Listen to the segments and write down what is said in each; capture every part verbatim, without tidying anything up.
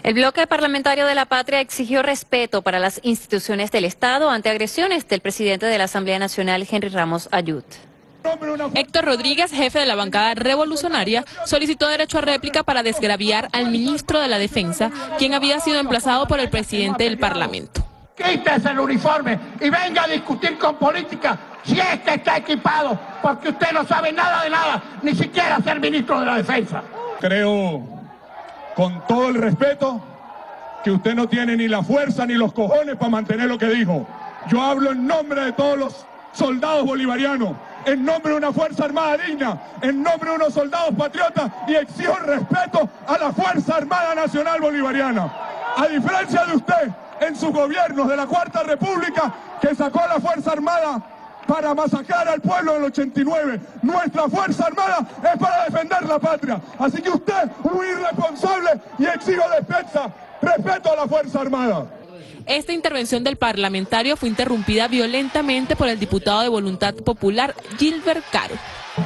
El bloque parlamentario de la Patria exigió respeto para las instituciones del Estado ante agresiones del presidente de la Asamblea Nacional, Henry Ramos Ayut. Héctor Rodríguez, jefe de la bancada revolucionaria, solicitó derecho a réplica para desgraviar al ministro de la Defensa, quien había sido emplazado por el presidente del Parlamento. Quítese el uniforme y venga a discutir con política si es que está equipado, porque usted no sabe nada de nada, ni siquiera ser ministro de la Defensa. Creo, con todo el respeto, que usted no tiene ni la fuerza ni los cojones para mantener lo que dijo. Yo hablo en nombre de todos los soldados bolivarianos, en nombre de una Fuerza Armada digna, en nombre de unos soldados patriotas, y exijo respeto a la Fuerza Armada Nacional Bolivariana. A diferencia de usted, en sus gobiernos de la Cuarta República, que sacó a la Fuerza Armada para masacrar al pueblo del ochenta y nueve. Nuestra Fuerza Armada es para defender la patria. Así que usted es un irresponsable y exijo defensa, respeto a la Fuerza Armada. Esta intervención del parlamentario fue interrumpida violentamente por el diputado de Voluntad Popular, Gilbert Caro.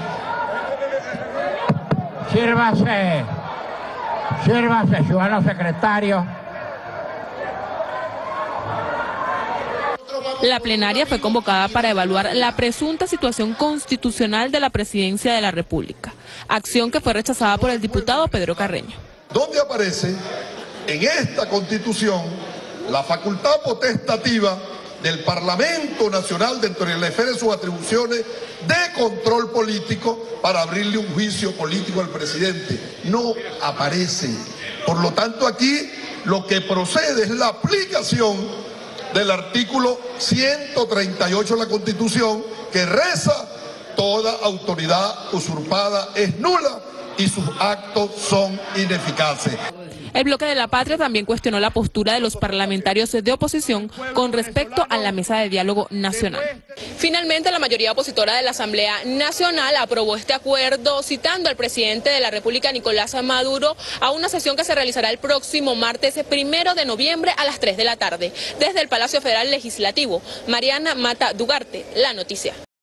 Sírvase, sírvase, ciudadano secretario. La plenaria fue convocada para evaluar la presunta situación constitucional de la Presidencia de la República, acción que fue rechazada por el diputado Pedro Carreño. Donde aparece en esta Constitución la facultad potestativa del Parlamento Nacional dentro de la esfera de sus atribuciones de control político para abrirle un juicio político al presidente. No aparece. Por lo tanto, aquí lo que procede es la aplicación del artículo ciento treinta y ocho de la Constitución, que reza: toda autoridad usurpada es nula y sus actos son ineficaces. El bloque de la Patria también cuestionó la postura de los parlamentarios de oposición con respecto a la mesa de diálogo nacional. Finalmente, la mayoría opositora de la Asamblea Nacional aprobó este acuerdo, citando al presidente de la República, Nicolás Maduro, a una sesión que se realizará el próximo martes primero de noviembre a las tres de la tarde. Desde el Palacio Federal Legislativo, Mariana Mata Dugarte, La Noticia.